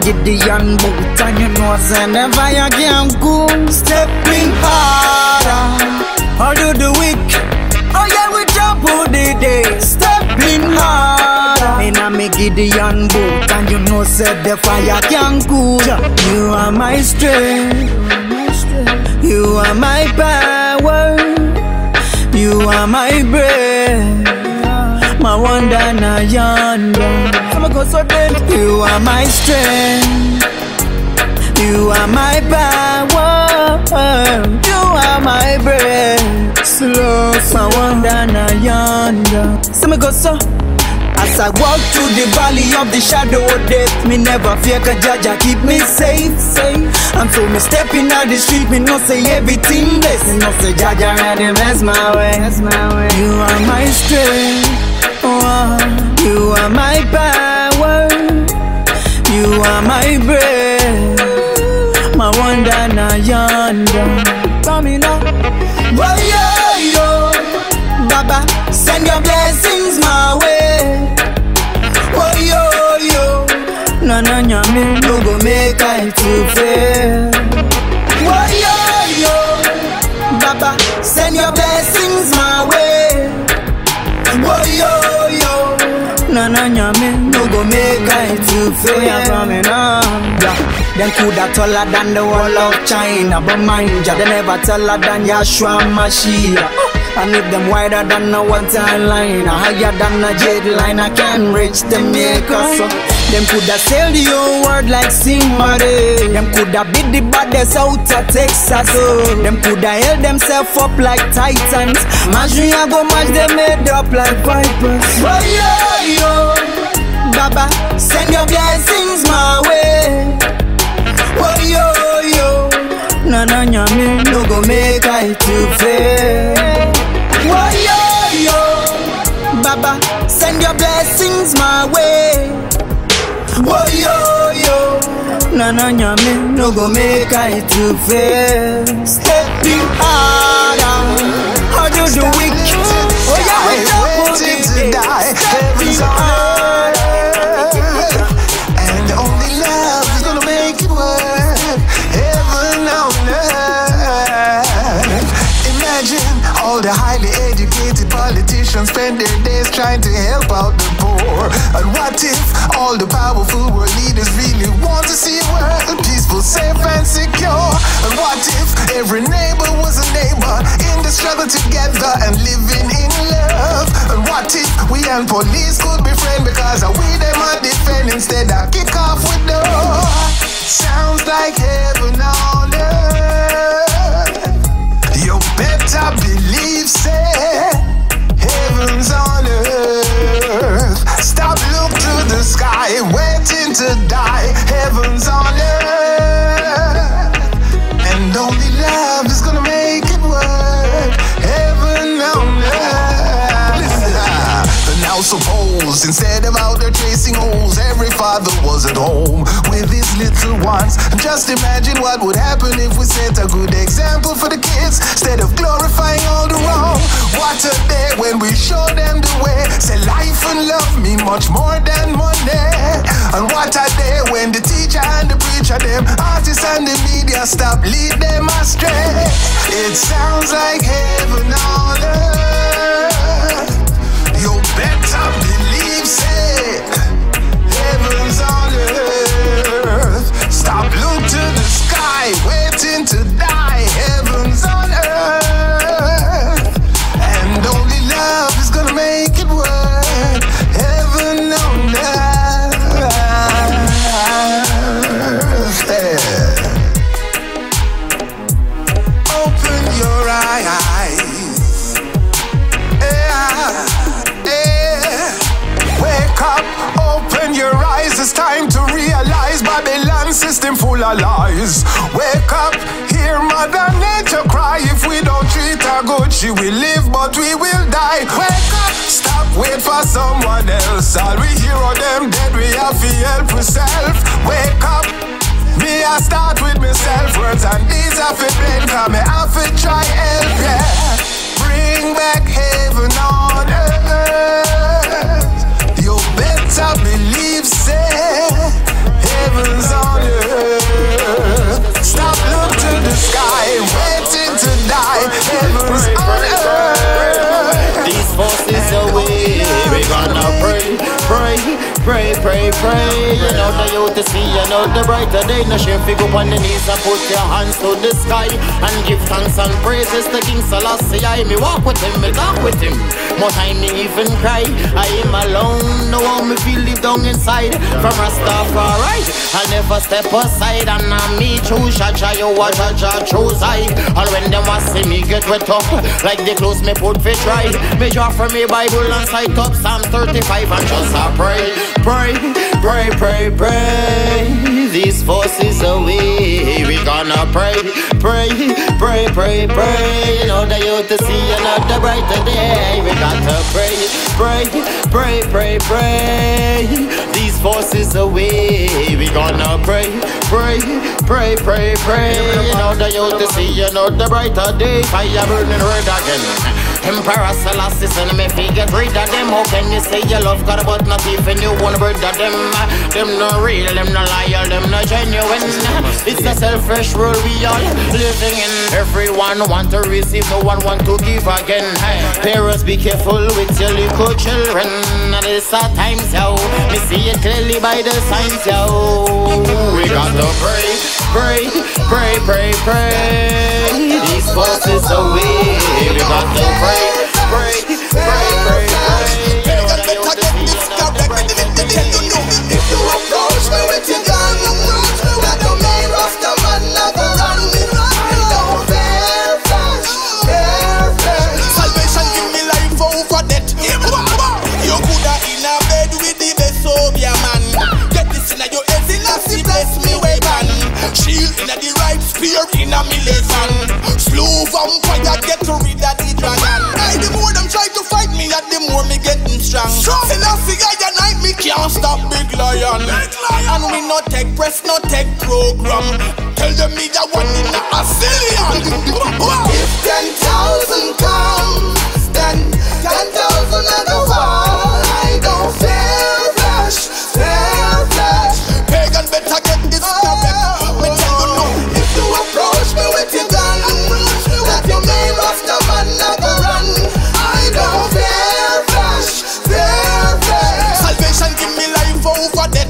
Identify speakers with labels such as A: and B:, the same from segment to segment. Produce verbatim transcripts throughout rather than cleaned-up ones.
A: Gideon boot and you know say never you can go. Stepping harder, or do the week. Oh yeah, we jump all the day. Stepping harder, in a me Gideon boot and you know say the fire can cool. You are my strength, you are my power, you are my breath, my wonder na yonder. I'ma go so deep. You are my strength, you are my power, you are my breath. Slow, my wonder na yonder. So me go so. As I walk through the valley of the shadow of death, me never fear, cause Jaja keep me safe, safe. And so me stepping out the street, me no say everything blessed. Me no say Jaja ready bless my way, bless my way. You are my strength, oh, you are my power, you are my breath, my wonder na yonder. Come now, boy yo yo, Baba, send your blessings my way. Oh yo yo, na na nyame no go make I to fail. Oh yo yo, Baba, send your blessings my way. Oh yo yo, na na nyame no go make I to fail. From me now, yeah. Them coulda taller than the wall of China, but mind ya, they never taller than Yahshua Mashiach. And if them wider than a one-time line, higher than a jet line, I can reach the maker. So them coulda sail the whole world like somebody. Them coulda beat the baddest out of Texas. So them coulda held themselves up like titans. Imagine I go match them made up like vipers. Oh yo yo, Baba, send your blessings my way. Oh yo yo, na na nyame no go make I to fail. Oh yo yo, Baba, send your blessings my way. Oh yo yo, na na nyame no go make I to fail. Stepping harder, how do the wicked? Oh yeah, we waiting to die. Heaven's harder, and only love is gonna make it work. Heaven on earth. Imagine all the highly educated politicians spend their days trying to help out the poor. And what if all the powerful world leaders really want to see a world peaceful, safe and secure? And what if every neighbor was a neighbor in the struggle together and living in love? And what if we and police could be friends because we them are defend instead of kick off with the sounds like heaven on earth. You better believe, say, heaven's on earth. Stop, look to the sky, waiting to die. Heaven's on earth, and only love is gonna make it work. Heaven on earth. Listen, now suppose instead of out there chasing holes, every father was at home with his little ones. Just imagine what would happen if we set a good example for the kids instead of glorifying all the wrong. What a day when we show them the way. Say life and love mean much more than money. And what a day when the teacher and the preacher, them artists and the media stop lead them astray. It sounds like heaven on earth. You better believe, say, heaven's on earth. Stop, look to the sky, waiting to die. Heaven's on earth, and only love is gonna make it work. Heaven on earth, yeah. Open your eyes, yeah, yeah. Wake up, open your eyes. It's time to realize Babylon system full of lies. Wake up, hear Mother Nature cry. If we don't treat her good, she will live, but we will die. Wake up, stop, wait for someone else. All we hear of them dead, we have to help ourselves. Wake up, me I start with myself. Words and deeds have to blend, cause me have to try help, yeah. Bring back heaven on earth. You better believe, say, heaven's on
B: pray, pray. You know the youth to see, you know the brighter day. No shame, figure up on the knees and put your hands to the sky and give thanks and praises to King Selassie. I me walk with him, me talk with him. More time me even cry. I am alone, no one me feel deep down inside. From Rastafari, I'll never step aside. And now me choose Chacha, you watch Chacha choose I. And when them was see me get wet up, like the clothes me put for try. Me draw from me Bible and sight up Psalm thirty-five and just a pray, pray, pray, pray, pray. These forces away, we gonna pray, pray, pray, pray, pray. You know the youth to see another brighter day. We gotta pray, pray, pray, pray, pray. These forces away, we gonna pray, pray, pray, pray, pray. You know the youth to see another brighter day. Fire burning red again. Emperor Selassie send me fi get rid of them. How can you say you love God but not even you want to rid of them? Them no real, them no loyal, them no genuine. It's a selfish world we all living in. Everyone want to receive, no one want to give again. Parents, be careful with your little children. It's a times, yo. Me see it clearly by the signs, yo. We got to pray, pray, pray, pray, pray. These forces away. We got to pray. Pray, pray, pray, pray. You know that you have to see another bright day.
A: If you approach me with your gun, that don't mean Rasta man never run me. I don't fear flesh, fear flesh.
C: Salvation give me life over death. You coulda in a bed with the best Obia man. Get this in your head, Selassie bless me weapon. Shield in the right spear in a militant. Slow vampire get rid of the dragon. Hey, the more them try to fight me, the more me getting strong. Selassie I and I, me can't stop big lion. And we no take press, no take program. Tell them me that one in a zillion.
A: If ten thousand comes, then ten thousand at the wall. I don't fear flesh, fear flesh.
C: Pagan better get this correct. Me tell you no.
A: If you approach me with your gun, that you may Rasta man never run. I don't fear flesh, fear flesh.
C: Salvation give me life over death.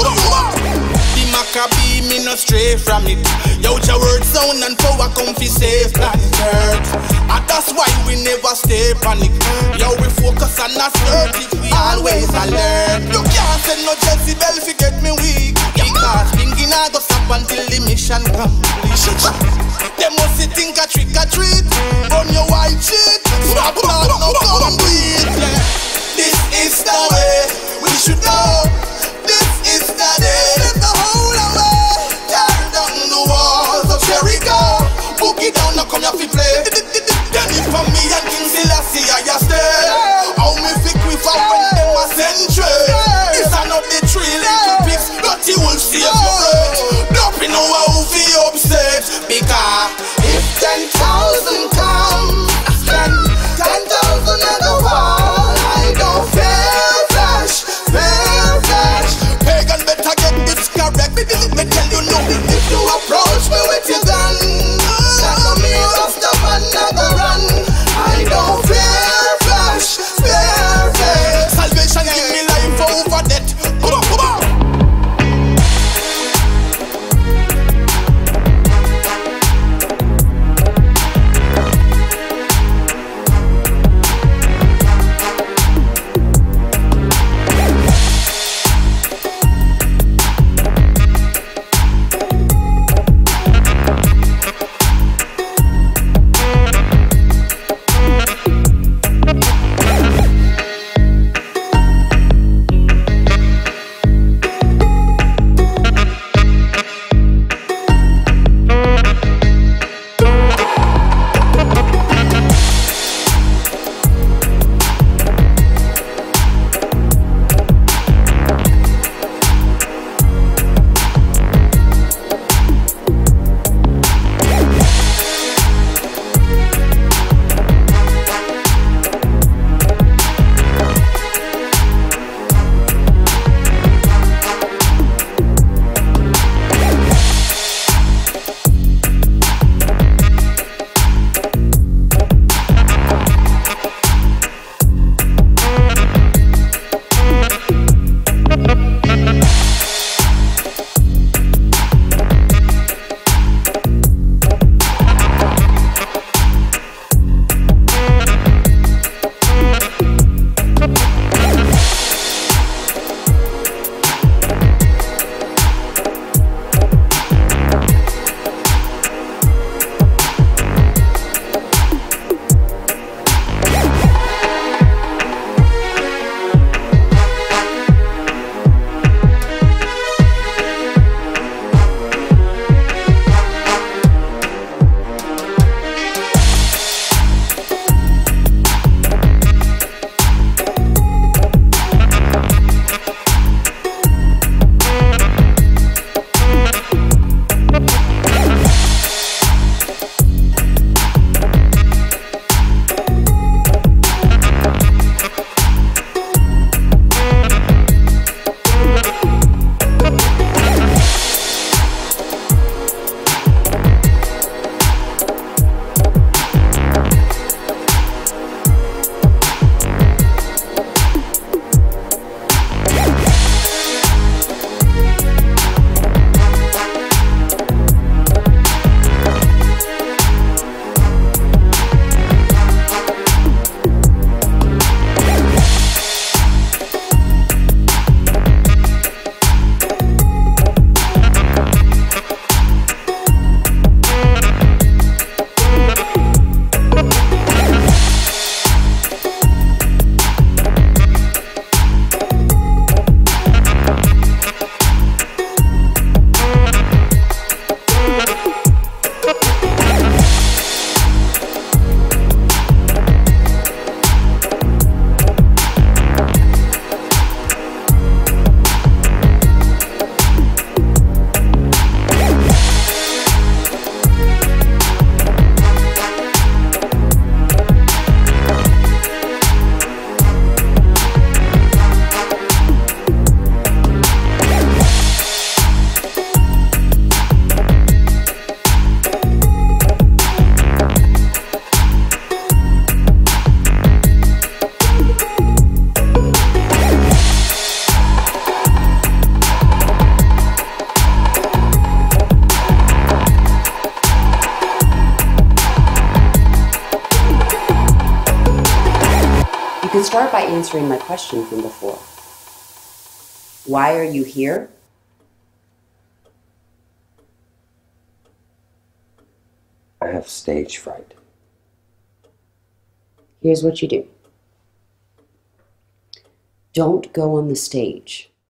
C: The Maccabee me no stray from it. Yo, your word sound and power come fi save planet Earth. And that's why we never stay panic. Yo, we focus on our search, we always alert. You can't send no Jezebel fi get me weak. Because thinking I go stop until the mission complete. They must think a trick or treat. On your white sheet. Stop not no come breathe. This is the way we should go. This is the day. Let the whole away. Tear down the walls of Jericho. Boogie down, now come here fi play. Then if for me and King Selassie I stay. How me fi quiver when them a century. This are not the three little pigs, but you will see if you break. Don't be no how fi upset. Because
A: if ten thousand come, then ten thousand at the wall. I don't fear flesh, fear flesh.
C: Pagan better get this correct. Me tell you no.
A: If you approach me with your gun, that don't mean Rasta man
D: start by answering my question from before. Why are you here?
E: I have stage fright.
D: Here's what you do. Don't go on the stage.